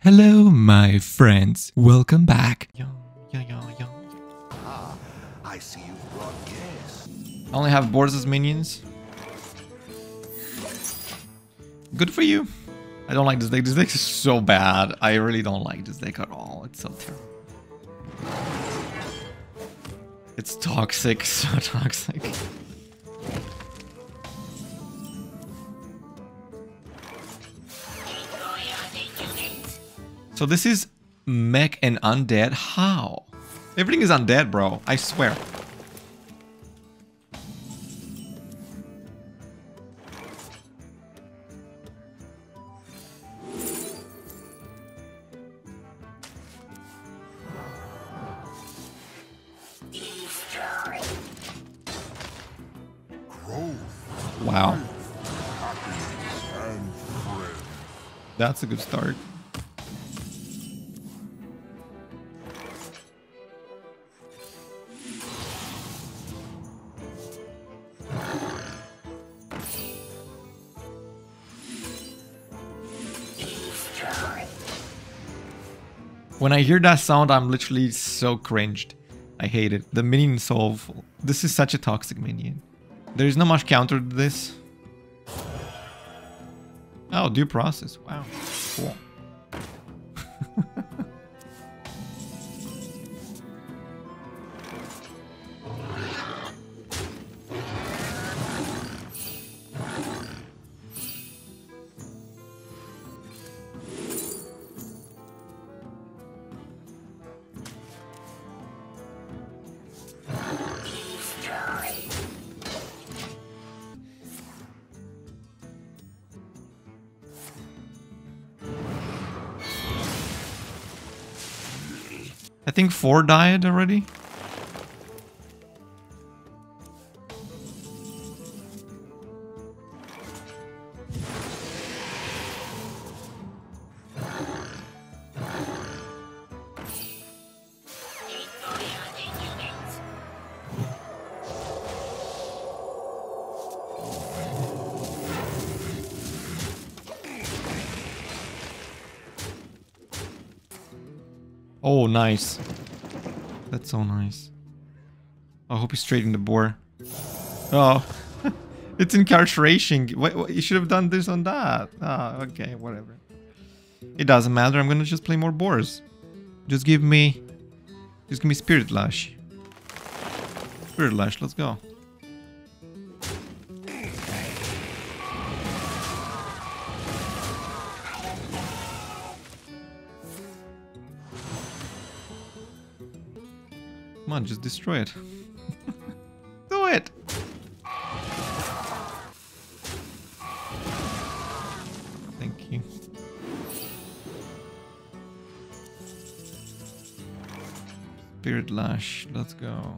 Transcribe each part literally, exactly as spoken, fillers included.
Hello, my friends. Welcome back. Yo, yo, yo, yo. Ah, I see you've brought guests. I only have boards as minions. Good for you. I don't like this deck. This deck is so bad. I really don't like this deck at all. It's so terrible. It's toxic. So toxic. So this is mech and undead? How? Everything is undead, bro. I swear. Wow. That's a good start. When I hear that sound, I'm literally so cringed. I hate it. The minion is so awful. This is such a toxic minion. There is not much counter to this. Oh, due process. Wow. Cool. I think four died already. Oh, nice. That's so nice. I hope he's trading the boar. Oh, it's incarceration. Wait, wait, you should have done this on that. Ah, okay, whatever. It doesn't matter. I'm gonna just play more boars. Just give me, just give me Spirit Lash. Spirit Lash, let's go. Come on, just destroy it. Do it! Thank you. Spirit Lash, let's go.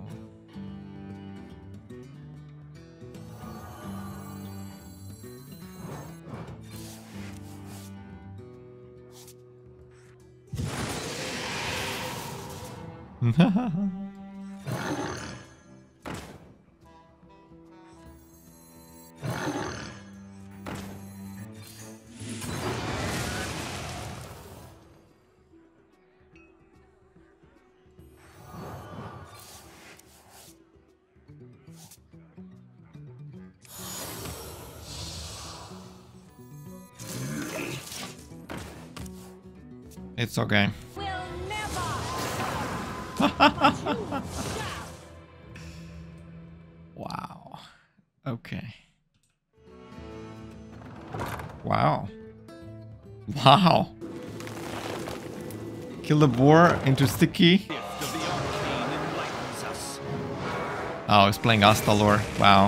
It's okay. Wow. Okay. Wow. Wow. Kill the boar into sticky. Oh, he's playing Astalor. Wow.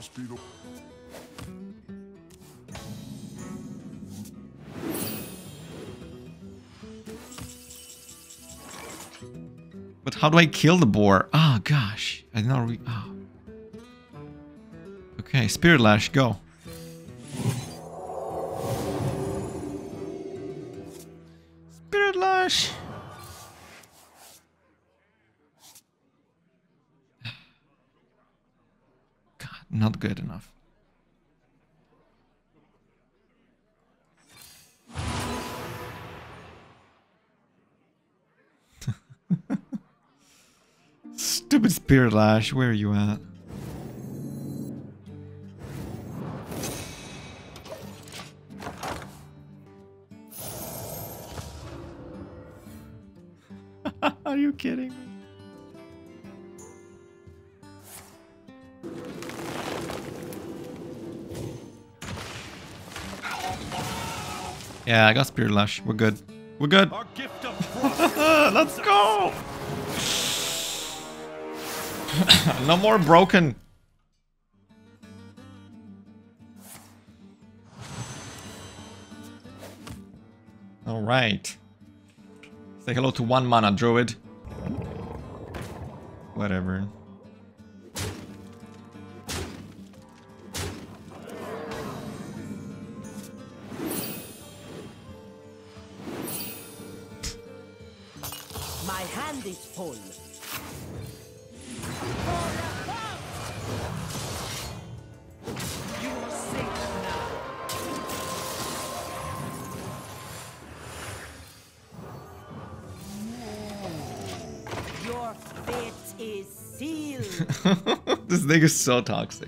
But how do I kill the boar? Oh, gosh. I did not re- oh. Okay, Spirit Lash, go. Spirit Lash! God, not good enough. Stupid Spirit Lash, where are you at? Are you kidding me? Yeah, I got Spirit Lash. We're good. We're good. Our gift of frost. Let's go. No more broken. All right. Say hello to one mana druid. Whatever. My hand is full. You are safe now. Your fate is sealed. This thing is so toxic.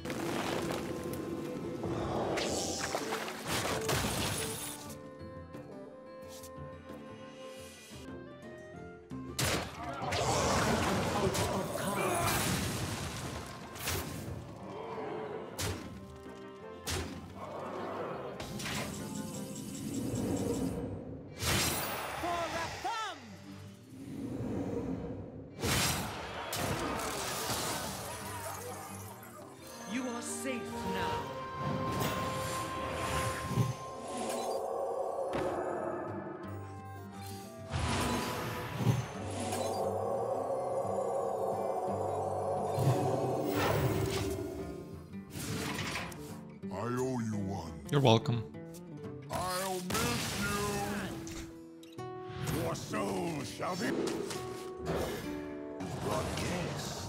You are safe now. I owe you one. You're welcome. I'll miss you. Your soul shall be. Brought guests.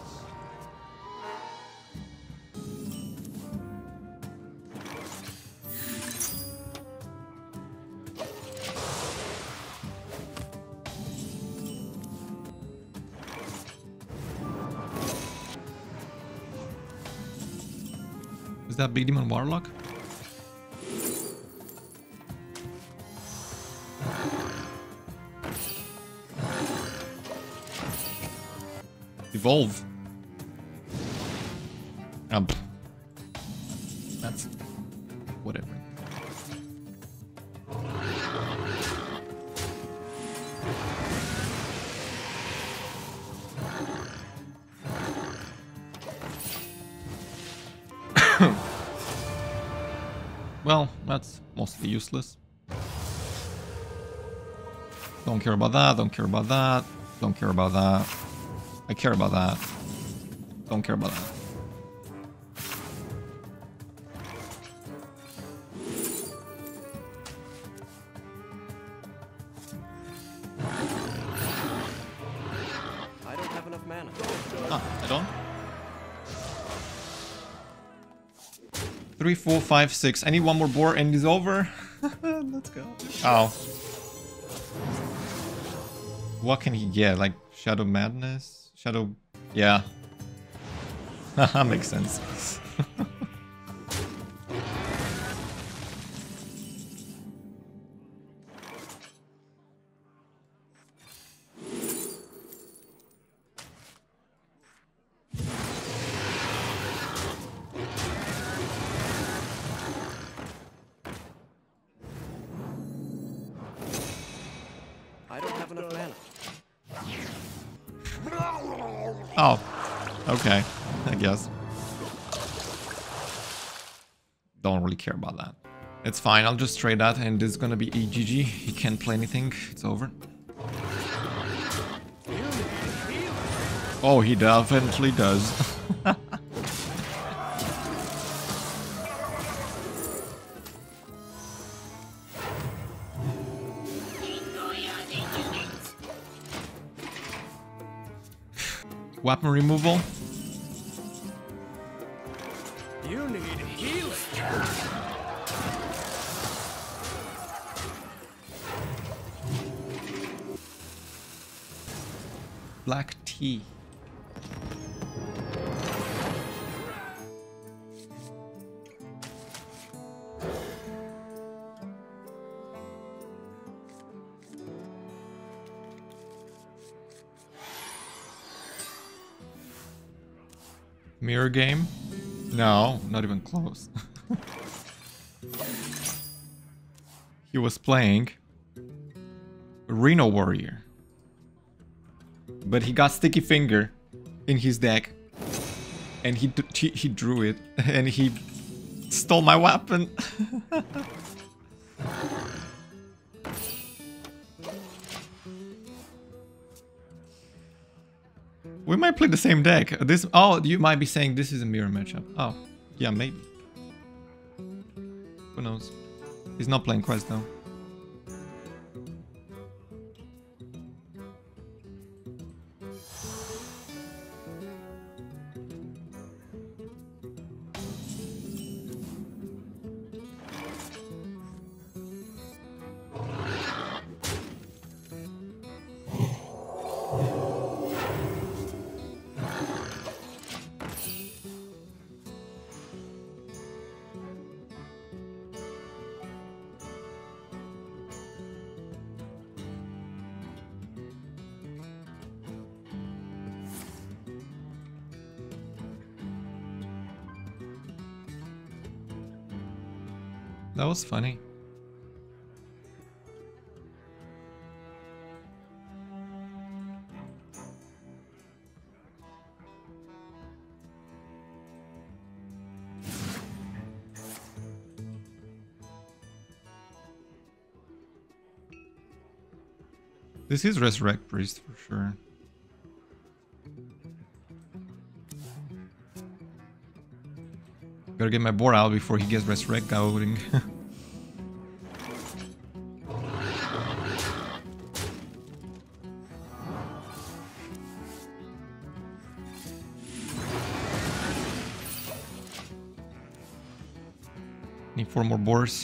Is that Big Demon Warlock? Evolve. Um, that's whatever. Well, that's mostly useless. Don't care about that, don't care about that, don't care about that. I care about that. Don't care about that. I don't have enough mana. Ah, I don't? Three, four, five, six. I need one more boar and it's over. Let's go. Oh. What can he get? Like Shadow Madness? Shadow... Yeah. Haha, makes sense. I don't have enough mana. Oh. Okay. I guess. Don't really care about that. It's fine. I'll just trade that and this is gonna be E G G. He can't play anything. It's over. Oh, he definitely does. Weapon removal. You need healing. Black tea. Mirror game? No, not even close. He was playing Reno Warrior. But he got Sticky Finger in his deck. And he, he, he drew it. And he stole my weapon. We might play the same deck. This oh, you might be saying this is a mirror matchup. Oh, yeah, maybe. Who knows? He's not playing Quest though. That was funny. This is Resurrect Priest for sure. Gotta get my board out before he gets Resurrect going. Need four more boars.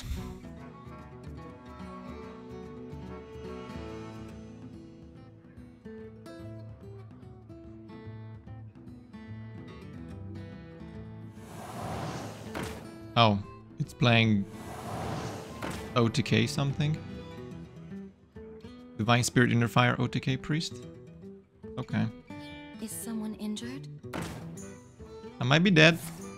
Oh, it's playing O T K something. Divine Spirit Inner Fire O T K Priest. Okay. Is someone injured? I might be dead.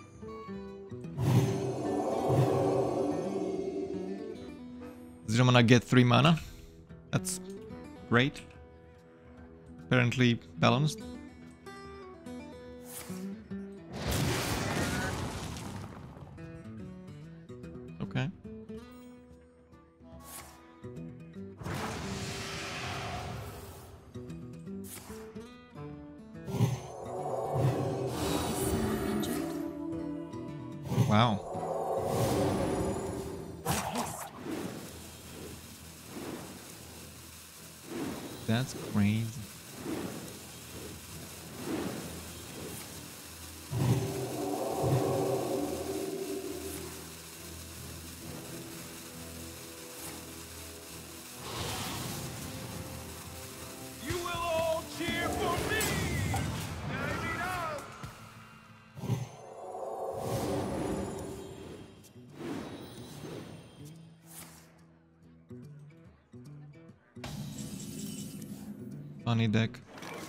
Does Romana get three mana? That's great. Apparently balanced. Okay. Wow. That's crazy. You will all cheer for me! Turn it up! Funny deck.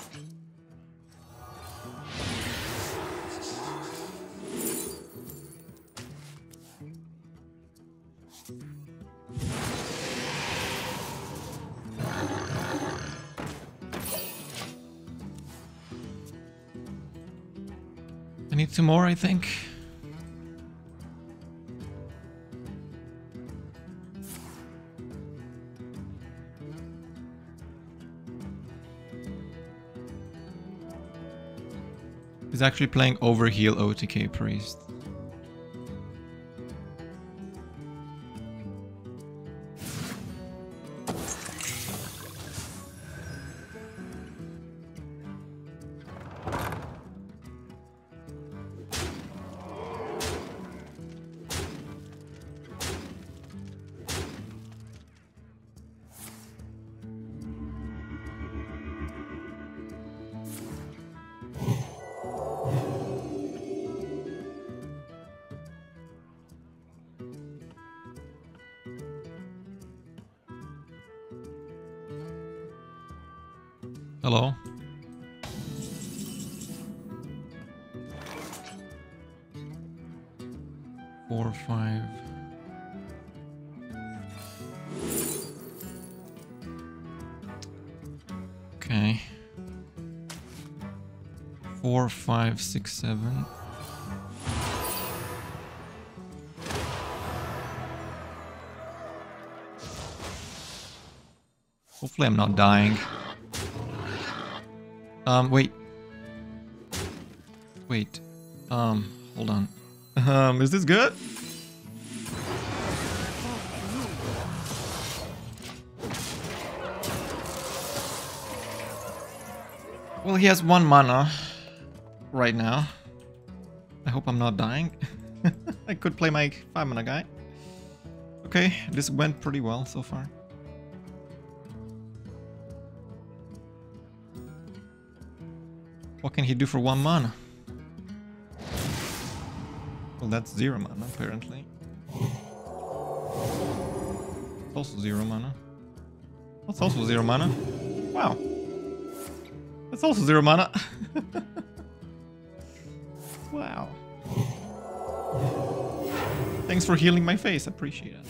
I need two more, I think. He's actually playing Overheal O T K Priest. Hello? four, five. Okay. Four, five, six, seven. Hopefully I'm not dying. Um, wait. Wait. Um, hold on. Um, is this good? Well, he has one mana right now. I hope I'm not dying. I could play my five mana guy. Okay, this went pretty well so far. What can he do for one mana? Well, that's zero mana, apparently. It's also zero mana. That's also zero mana. Wow. That's also zero mana. Wow. Thanks for healing my face, appreciate it.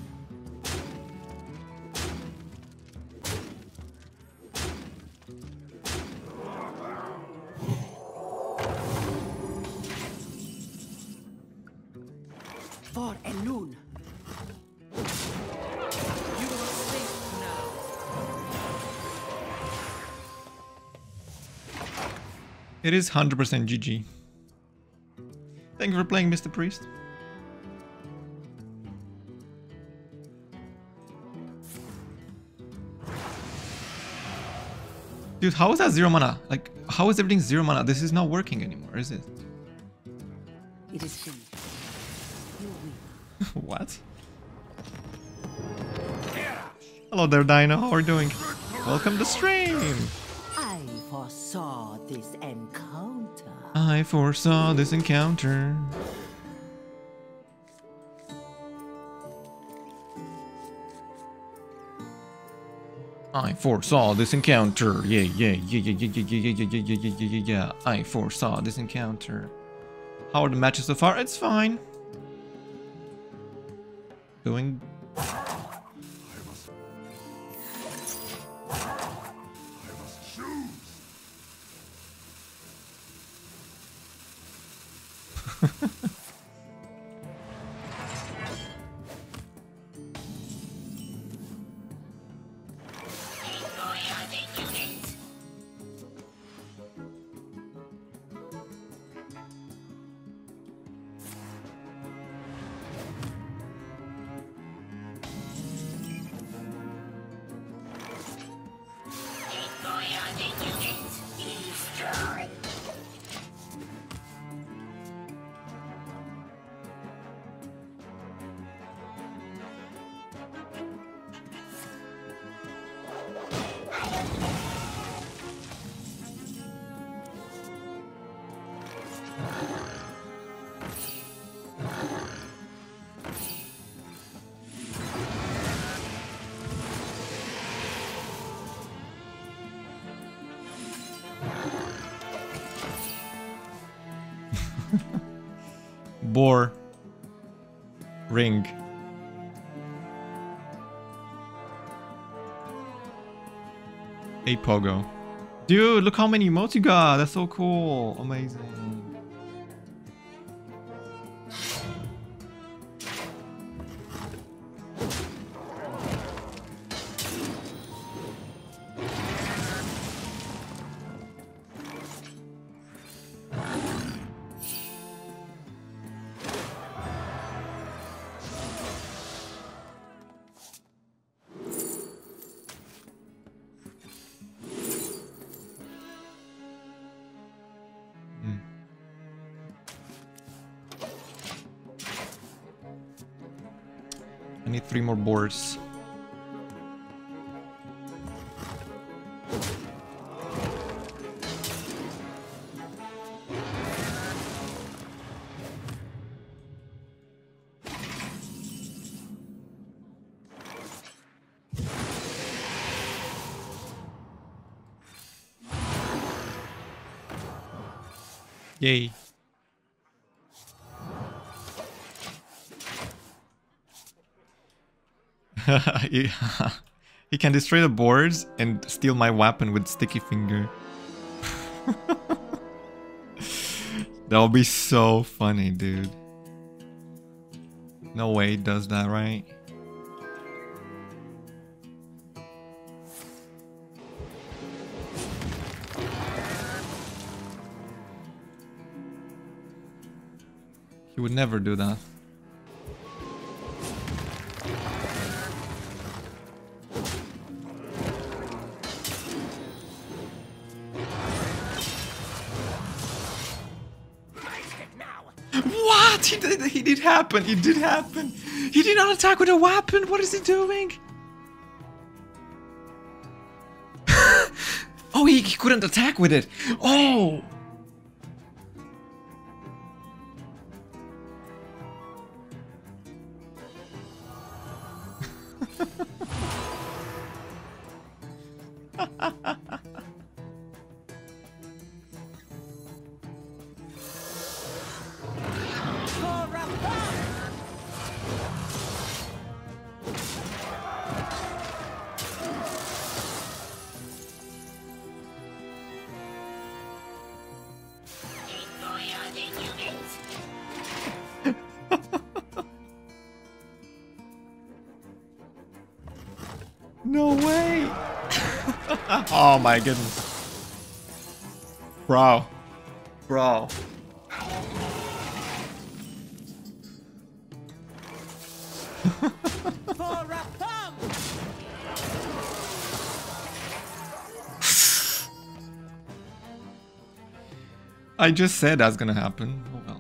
For Elune. You are safe now. It is one hundred percent G G. Thank you for playing, Mister Priest. Dude, how is that zero mana? Like, how is everything zero mana? This is not working anymore, is it? It is finished. You win. What? Hello there, Dino. How are you doing? Welcome to stream. I foresaw this encounter. I foresaw this encounter. I foresaw this encounter. Yeah, yeah, yeah, yeah, yeah, yeah, yeah, yeah, yeah, yeah, yeah, yeah, yeah, yeah. I foresaw this encounter. How are the matches so far? It's fine. Doing. Boar. Ring. A pogo. Dude, look how many emotes you got. That's so cool. Amazing. I need three more boards. Yay. he, he can destroy the boards and steal my weapon with sticky finger. That'll be so funny, dude. No way he does that, right? He would never do that. What? He did, he did happen. It did happen. He did not attack with a weapon. What is he doing? Oh, he, he couldn't attack with it. Oh. No way! Oh my goodness. Bro. Bro. I just said that's gonna happen.